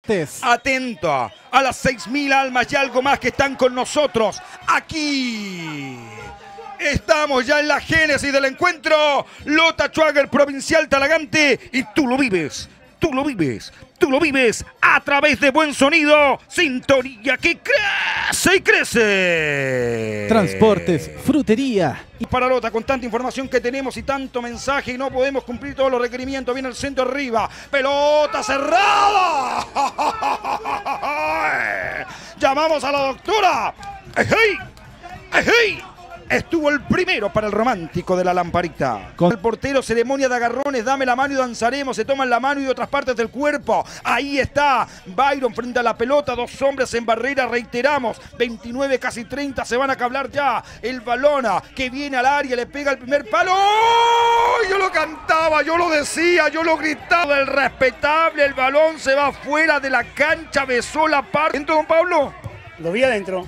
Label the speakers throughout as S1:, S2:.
S1: Atento a las 6.000 almas y algo más que están con nosotros aquí. Estamos ya en la génesis del encuentro. Lota Schwager, Provincial Talagante, y tú lo vives, tú lo vives, tú lo vives a través de Buen Sonido, sintonía que crece y crece.
S2: Transportes, frutería.
S1: Y para Lota, con tanta información que tenemos y tanto mensaje y no podemos cumplir todos los requerimientos, viene el centro arriba, pelota cerrada. Llamamos a la doctora. ¡Ejey! ¡Ejey! Estuvo el primero para el romántico de la lamparita. Con el portero, ceremonia de agarrones, dame la mano y danzaremos. Se toman la mano y otras partes del cuerpo. Ahí está Byron frente a la pelota, dos hombres en barrera, reiteramos. 29, casi 30, se van a cablar ya. El balona que viene al área, le pega el primer palo. ¡Oh! Yo lo cantaba, yo lo decía, yo lo gritaba. El respetable, el balón se va fuera de la cancha, besó la parte. ¿Dentro, don Pablo?
S3: Lo vi adentro.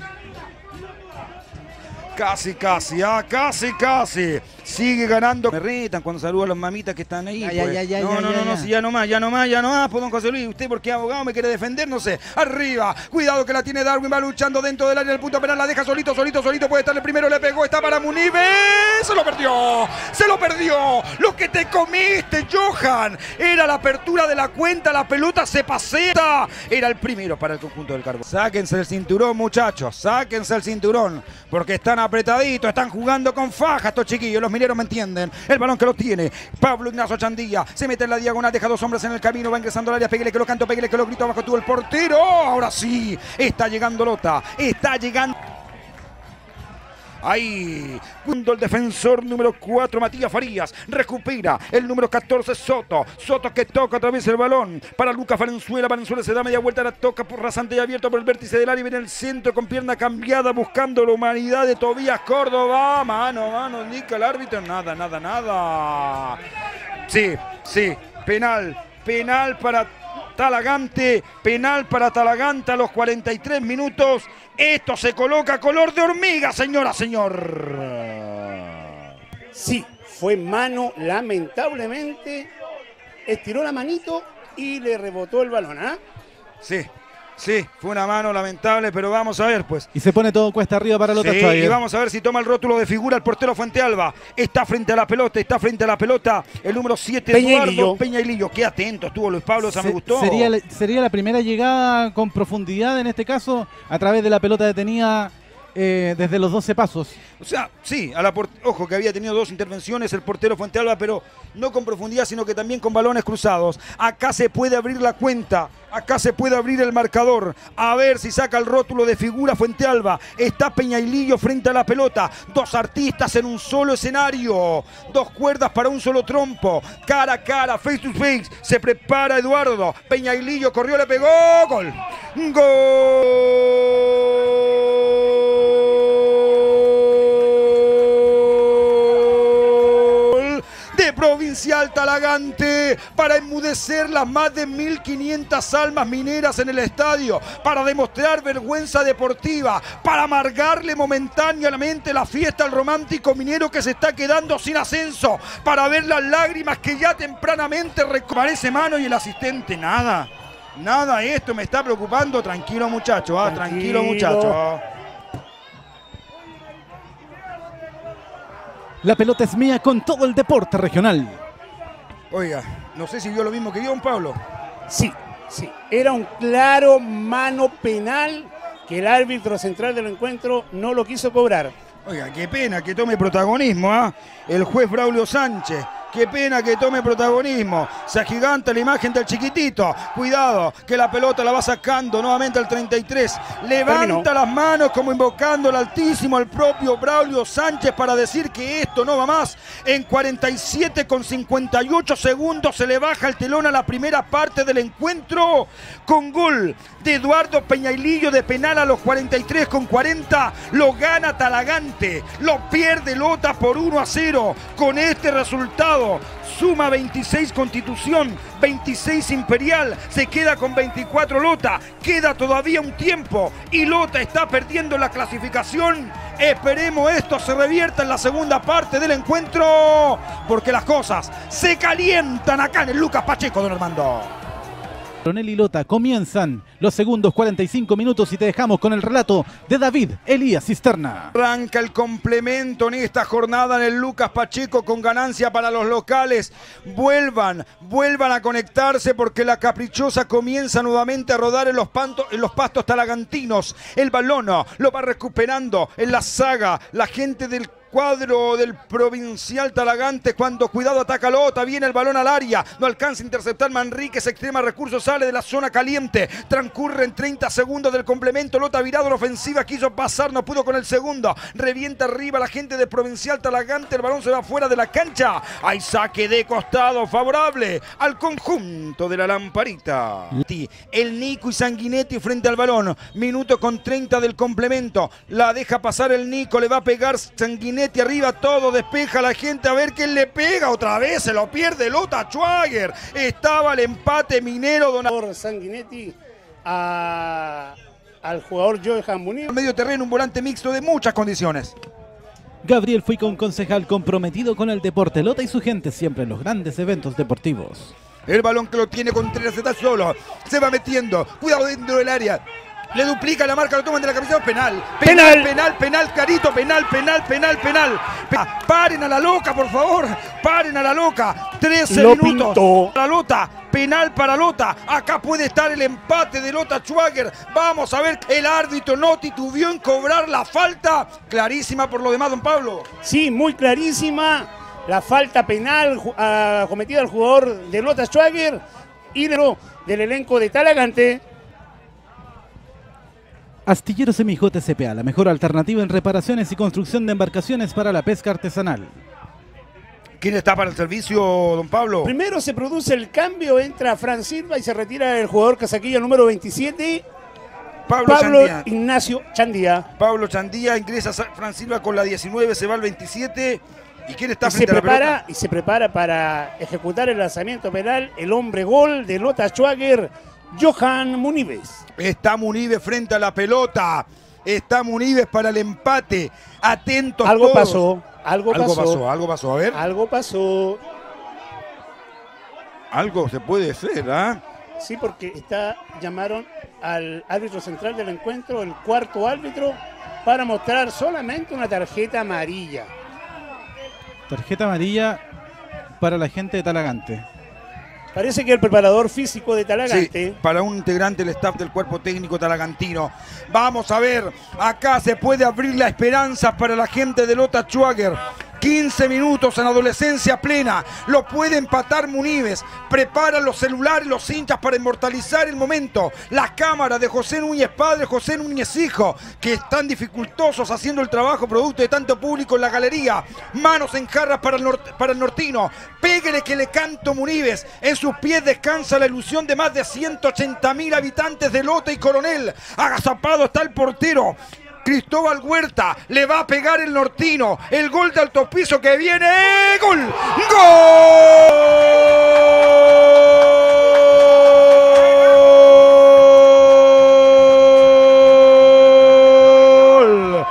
S1: Casi, casi. Sigue ganando. Me retan cuando saludo a las mamitas que están ahí. No, si ya no más, pues don José Luis, usted porque abogado me quiere defender, no sé. Arriba, cuidado que la tiene Darwin, va luchando dentro del área del punto penal, la deja solito, puede estar el primero, le pegó, está para Munive, se lo perdió. Lo que te comiste, Johan. Era la apertura de la cuenta, la pelota se pasea. Era el primero para el conjunto del Carbón. Sáquense el cinturón, muchachos, sáquense el cinturón, porque están apretaditos, están jugando con faja estos chiquillos, los mineros me entienden. El balón que lo tiene Pablo Ignacio Chandía, se mete en la diagonal, deja dos hombres en el camino, va ingresando al área, pégale que lo canto, pégale que lo grito, abajo tuvo el portero. Ahora sí, está llegando Lota, está llegando. Ahí, cuando el defensor número 4, Matías Farías, recupera el número 14, Soto que toca otra vez el balón para Lucas Valenzuela. Valenzuela se da media vuelta, la toca por rasante y abierto por el vértice del área, viene el centro con pierna cambiada, buscando la humanidad de Tobías Córdoba. Mano, indica el árbitro, nada. Sí, penal para Talagante, a los 43 minutos. Esto se coloca color de hormiga, señor.
S3: Sí, fue mano, lamentablemente. Estiró la manito y le rebotó el balón, ¿ah?
S1: Sí, fue una mano lamentable, pero vamos a ver, pues.
S2: Y se pone todo cuesta arriba para Lota Schwager.
S1: Y vamos a ver si toma el rótulo de figura el portero Fuentealba. Está frente a la pelota, el número 7, Eduardo Peñailillo. Qué atento estuvo Luis Pablo, me gustó.
S2: Sería la primera llegada con profundidad, en este caso, a través de la pelota detenida desde los 12 pasos.
S1: O sea, sí, ojo que había tenido dos intervenciones el portero Fuentealba, pero no con profundidad, sino que también con balones cruzados. Acá se puede abrir la cuenta, acá se puede abrir el marcador. A ver si saca el rótulo de figura Fuentealba. Está Peñailillo frente a la pelota. Dos artistas en un solo escenario. Dos cuerdas para un solo trompo. Cara a cara, face to face. Se prepara Eduardo. Peñailillo corrió, le pegó. Gol. Provincial Talagante, para enmudecer las más de 1.500 almas mineras en el estadio, para demostrar vergüenza deportiva, para amargarle momentáneamente la fiesta al romántico minero que se está quedando sin ascenso, para ver las lágrimas que ya tempranamente parece mano y el asistente nada, esto me está preocupando. Tranquilo muchacho, tranquilo muchacho.
S2: La pelota es mía con todo el deporte regional.
S1: Oiga, no sé si vio lo mismo que yo, don Pablo.
S3: Sí. Era un claro mano penal que el árbitro central del encuentro no lo quiso cobrar.
S1: Oiga, qué pena que tome protagonismo, el juez Braulio Sánchez. Qué pena que tome protagonismo. Se agiganta la imagen del chiquitito. Cuidado, que la pelota la va sacando nuevamente al 33. Levanta las manos como invocando al Altísimo, al propio Braulio Sánchez, para decir que esto no va más. En 47,58 segundos se le baja el telón a la primera parte del encuentro, con gol de Eduardo Peñailillo de penal a los 43,40. Lo gana Talagante. Lo pierde Lota por 1-0. Con este resultado suma 26 Constitución, 26 Imperial, se queda con 24 Lota, queda todavía un tiempo y Lota está perdiendo la clasificación. Esperemos esto se revierta en la segunda parte del encuentro, porque las cosas se calientan acá en el Lucas Pacheco, don Armando.
S2: Coronel y Lota, comienzan los segundos 45 minutos y te dejamos con el relato de David Elías Cisterna.
S1: Arranca el complemento en esta jornada en el Lucas Pacheco con ganancia para los locales. Vuelvan a conectarse porque la caprichosa comienza nuevamente a rodar en los pastos talagantinos. El balón lo va recuperando en la saga la gente del cuadro del Provincial Talagante, cuando cuidado ataca Lota, viene el balón al área, no alcanza a interceptar Manríquez, extrema recurso, sale de la zona caliente, transcurren 30 segundos del complemento, Lota virado a la ofensiva, quiso pasar, no pudo con el segundo, revienta arriba la gente del Provincial Talagante, el balón se va fuera de la cancha, hay saque de costado favorable al conjunto de la Lamparita. El Nico y Sanguinetti frente al balón, minuto con 30 del complemento, la deja pasar el Nico, le va a pegar Sanguinetti arriba, todo despeja a la gente, a ver quién le pega, otra vez se lo pierde Lota Schwager, estaba el empate minero.
S3: Por Sanguinetti al jugador Johan Muniz.
S1: Medio terreno, un volante mixto de muchas condiciones.
S2: Gabriel Fuica, un concejal comprometido con el deporte. Lota y su gente siempre en los grandes eventos deportivos.
S1: El balón que lo tiene Contreras, está solo, se va metiendo, cuidado dentro del área. Le duplica la marca, lo toman de la camiseta, penal, clarito, penal. Paren a la loca, por favor, paren a la loca. 13 minutos para Lota, penal para Lota. Acá puede estar el empate de Lota Schwager. Vamos a ver, el árbitro no titubeó en cobrar la falta. Clarísima por lo demás, don Pablo.
S3: Sí, muy clarísima la falta penal cometida al jugador de Lota Schwager y del elenco de Talagante.
S2: Astilleros MJ SPA, la mejor alternativa en reparaciones y construcción de embarcaciones para la pesca artesanal.
S1: ¿Quién está para el servicio, don Pablo?
S3: Primero se produce el cambio, entra Fran Silva y se retira el jugador casaquilla número 27, Pablo Ignacio Chandía.
S1: Pablo Chandía, ingresa Fran Silva con la 19, se va al 27. ¿Y quién está frente
S3: a la
S1: pelota?
S3: Y se prepara para ejecutar el lanzamiento penal, el hombre gol de Lota Schwager, Johan Munives.
S1: Está Munives frente a la pelota. Está Munives para el empate. Atentos
S3: algo
S1: todos.
S3: Pasó, algo pasó,
S1: a ver.
S3: Algo pasó.
S1: Algo se puede hacer, ¿ah?
S3: Sí, porque llamaron al árbitro central del encuentro, el cuarto árbitro, para mostrar solamente una tarjeta amarilla.
S2: Tarjeta amarilla para la gente de Talagante.
S3: Parece que el preparador físico de Talagante.
S1: Sí, para un integrante del staff del cuerpo técnico talagantino. Vamos a ver, acá se puede abrir la esperanza para la gente de Lota Schwager. 15 minutos en adolescencia plena, lo puede empatar Munives, preparan los celulares, los hinchas para inmortalizar el momento, las cámaras de José Núñez padre, José Núñez hijo, que están dificultosos haciendo el trabajo producto de tanto público en la galería, manos en jarras para el nortino, péguele que le canto Munives, en sus pies descansa la ilusión de más de 180.000 habitantes de Lota y Coronel, agazapado está el portero, Cristóbal Huerta, le va a pegar el nortino, el gol de alto piso que viene, ¡gol! ¡Gol!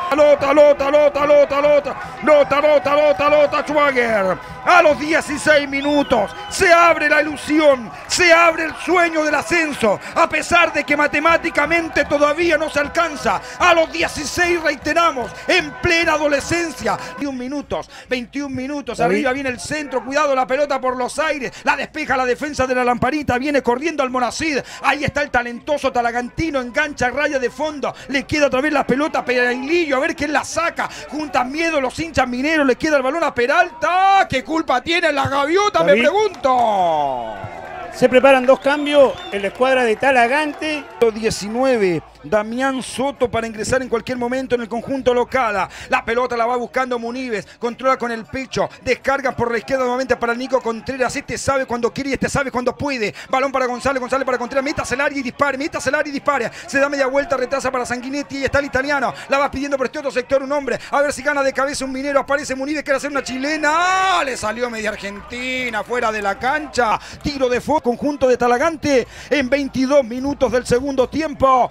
S1: Lota Schwager. A los 16 minutos se abre la ilusión, se abre el sueño del ascenso, a pesar de que matemáticamente todavía no se alcanza. A los 16 reiteramos, en plena adolescencia, 21 minutos, arriba viene el centro, cuidado la pelota por los aires, la despeja la defensa de la Lamparita, viene corriendo al Monacid, ahí está el talentoso talagantino, engancha raya de fondo, le queda otra vez la pelota a Perailillo, a ver quién la saca, juntan miedo los hinchas mineros, le queda el balón a Peralta, ¿qué culpa tiene la gaviota? David, me pregunto.
S3: Se preparan dos cambios en la escuadra de Talagante.
S1: 19, Damián Soto para ingresar en cualquier momento en el conjunto local. La pelota la va buscando Munives, controla con el pecho, descarga por la izquierda nuevamente para Nico Contreras. Este sabe cuando quiere y este sabe cuando puede. Balón para González, González para Contreras, métase el área y dispare, Se da media vuelta, retrasa para Sanguinetti y está el italiano. La va pidiendo por este otro sector un hombre. A ver si gana de cabeza un minero. Aparece Munives, quiere hacer una chilena. ¡Ah! Le salió media argentina fuera de la cancha. Tiro de fuego, conjunto de Talagante en 22 minutos del segundo tiempo.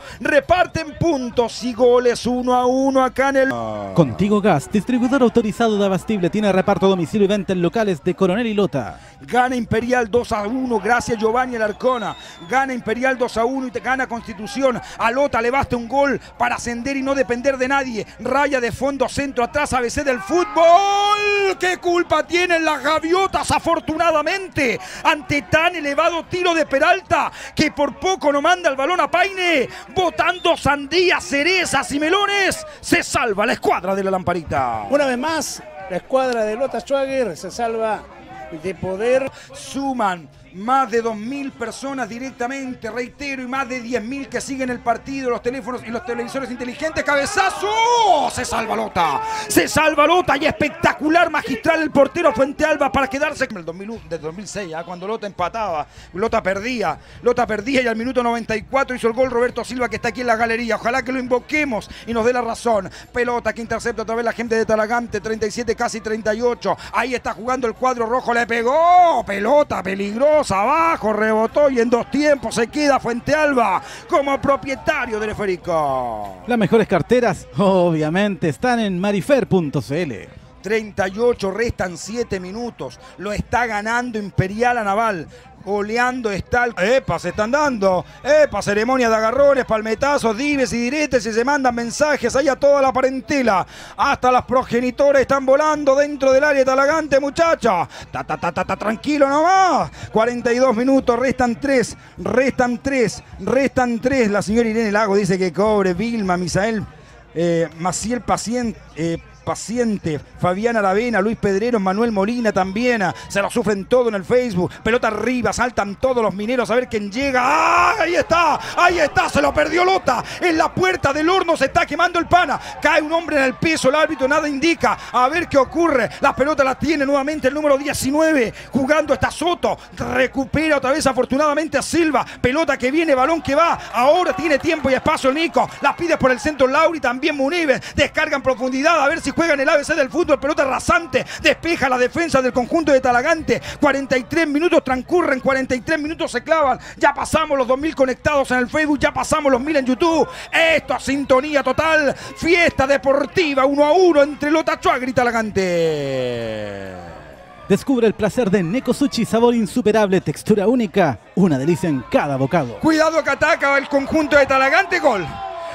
S1: reparten puntos y goles 1-1 acá en el...
S2: Contigo Gas, distribuidor autorizado de Abastible, tiene reparto, domicilio y venta en locales de Coronel y Lota.
S1: Gana Imperial 2-1, gracias Giovanni Alarcona. Gana Imperial 2-1 y te gana Constitución. A Lota le basta un gol para ascender y no depender de nadie. Raya de fondo, centro, atrás, ABC del fútbol. ¿Qué culpa tienen las gaviotas, afortunadamente, ante tan elevado tiro de Peralta, que por poco no manda el balón a Paine? Botando sandías, cerezas y melones, se salva la escuadra de la Lamparita.
S3: Una vez más, la escuadra de Lota Schwager se salva de poder.
S1: Suman más de 2.000 personas directamente, reitero, y más de 10.000 que siguen el partido, los teléfonos y los televisores inteligentes. ¡Cabezazo! Se salva Lota, se salva Lota, y espectacular, magistral el portero Fuentealba para quedarse en el 2006, cuando Lota empataba, Lota perdía y al minuto 94 hizo el gol Roberto Silva, que está aquí en la galería. Ojalá que lo invoquemos y nos dé la razón. Pelota que intercepta otra vez la gente de Talagante, 37, casi 38. Ahí está jugando el cuadro rojo, le pegó, pelota peligrosa. Abajo, rebotó y en dos tiempos se queda Fuentealba como propietario del esférico.
S2: Las mejores carteras, obviamente, están en marifer.cl.
S1: 38, restan 7 minutos. Lo está ganando Imperial a Naval. Goleando está el... ¡Epa! Se están dando. ¡Epa! Ceremonia de agarrones, palmetazos, dives y diretes, y se mandan mensajes ahí a toda la parentela. Hasta las progenitoras están volando dentro del área de Talagante, muchacha. Tranquilo nomás. 42 minutos, restan 3. La señora Irene Lago dice que cobre. Vilma, Misael, Maciel Paciente, Fabián Aravena, Luis Pedrero, Manuel Molina también. Se lo sufren todo en el Facebook. Pelota arriba, saltan todos los mineros a ver quién llega. ¡Ah! Ahí está, se lo perdió Lota. En la puerta del horno se está quemando el pana. Cae un hombre en el piso, el árbitro nada indica. A ver qué ocurre. La pelota la tiene nuevamente el número 19. Jugando está Soto. Recupera otra vez afortunadamente a Silva. Pelota que viene, balón que va. Ahora tiene tiempo y espacio el Nico. La pide por el centro Lauri, también Munives. Descarga en profundidad a ver si juega en el ABC del fútbol. Pelota rasante, despeja la defensa del conjunto de Talagante. 43 minutos transcurren, 43 minutos se clavan. Ya pasamos los 2.000 conectados en el Facebook, ya pasamos los 1.000 en YouTube. Esto es sintonía total, fiesta deportiva 1-1 entre Lota Schwager y Talagante.
S2: Descubre el placer de Neko Sushi, sabor insuperable, textura única, una delicia en cada bocado.
S1: Cuidado que ataca el conjunto de Talagante. Gol.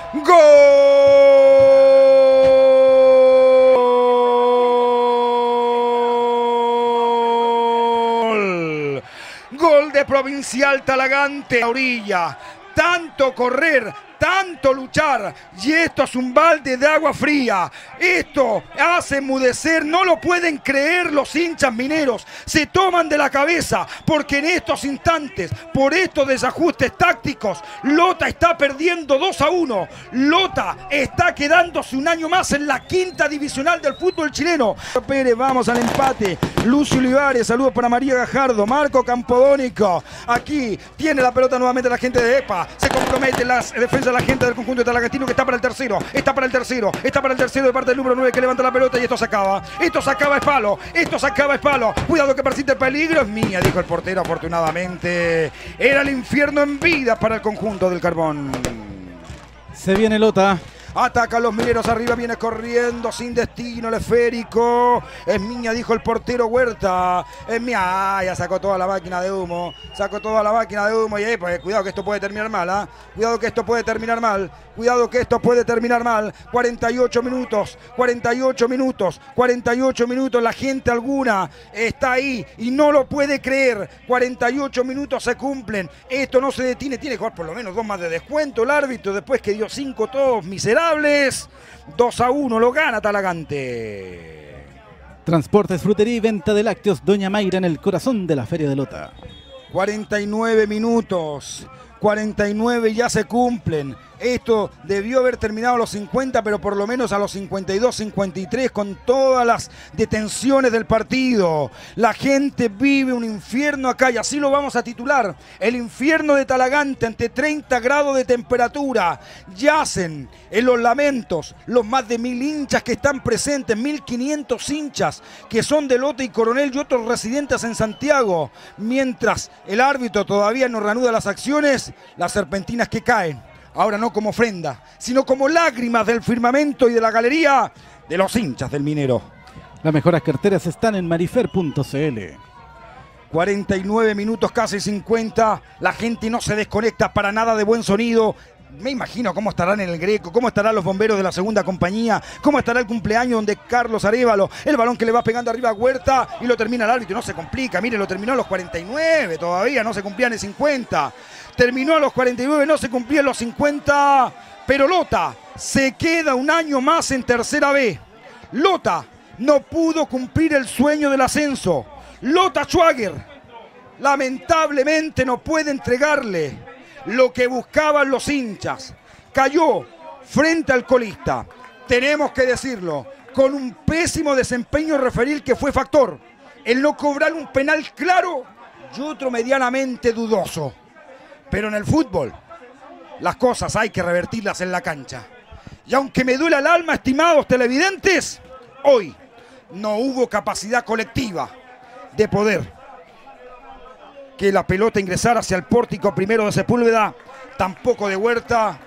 S1: Gol de Provincial Talagante. A orilla, tanto correr, tanto luchar, y esto es un balde de agua fría. Esto hace enmudecer, no lo pueden creer los hinchas mineros. Se toman de la cabeza porque en estos instantes, por estos desajustes tácticos, Lota está perdiendo 2-1. Lota está quedándose un año más en la quinta divisional del fútbol chileno. Pérez, vamos al empate. Lucio Olivares, saludos para María Gajardo. Marco Campodónico, aquí tiene la pelota nuevamente la gente de EPA. Se compromete la defensa de la gente del conjunto de Talagantino, que está para el tercero de parte del número 9, que levanta la pelota, y esto se acaba, es palo, cuidado que persiste el peligro, es mía, dijo el portero. Afortunadamente era el infierno en vida para el conjunto del Carbón.
S2: Se viene Lota.
S1: Ataca a los mineros, arriba viene corriendo sin destino el esférico. Es mía, dijo el portero Huerta. Es mía. Ya sacó toda la máquina de humo. Y ahí, pues cuidado que esto puede terminar mal. Cuidado que esto puede terminar mal. 48 minutos. La gente alguna está ahí y no lo puede creer. 48 minutos se cumplen. Esto no se detiene. Tiene que jugar por lo menos 2 más de descuento el árbitro, después que dio 5 todos miserables. 2-1 lo gana Talagante.
S2: Transportes, frutería y venta de lácteos Doña Mayra, en el corazón de la Feria de Lota.
S1: 49 minutos. 49 ya se cumplen. Esto debió haber terminado a los 50, pero por lo menos a los 52, 53, con todas las detenciones del partido. La gente vive un infierno acá, y así lo vamos a titular: el infierno de Talagante, ante 30 grados de temperatura. Yacen en los lamentos los más de 1.000 hinchas que están presentes, 1.500 hinchas que son de Lota y Coronel y otros residentes en Santiago. Mientras el árbitro todavía no reanuda las acciones, las serpentinas que caen ahora no como ofrenda, sino como lágrimas del firmamento y de la galería de los hinchas del Minero.
S2: Las mejores carteras están en marifer.cl.
S1: 49 minutos, casi 50. La gente no se desconecta para nada de buen sonido. Me imagino cómo estarán en el Greco, cómo estarán los bomberos de la segunda compañía, cómo estará el cumpleaños donde Carlos Arévalo, el balón que le va pegando arriba a Huerta y lo termina el árbitro. No se complica, mire, lo terminó a los 49 todavía, no se cumplían en 50. Terminó a los 49, no se cumplían los 50. Pero Lota se queda un año más en tercera B. Lota no pudo cumplir el sueño del ascenso. Lota Schwager lamentablemente no puede entregarle lo que buscaban los hinchas. Cayó frente al colista, tenemos que decirlo, con un pésimo desempeño referil que fue factor. El no cobrar un penal claro y otro medianamente dudoso. Pero en el fútbol, las cosas hay que revertirlas en la cancha. Y aunque me duela el alma, estimados televidentes, hoy no hubo capacidad colectiva de poder que la pelota ingresara hacia el pórtico primero de Sepúlveda, tampoco de Huerta,